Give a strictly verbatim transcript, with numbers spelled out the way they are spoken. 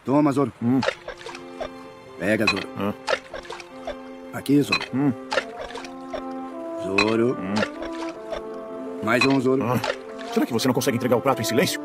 Toma, Zoro. Hum. Pega, Zoro. Ah. Aqui, Zoro. Hum. Zoro. Hum. Mais um, Zoro. Ah. Será que você não consegue entregar o prato em silêncio?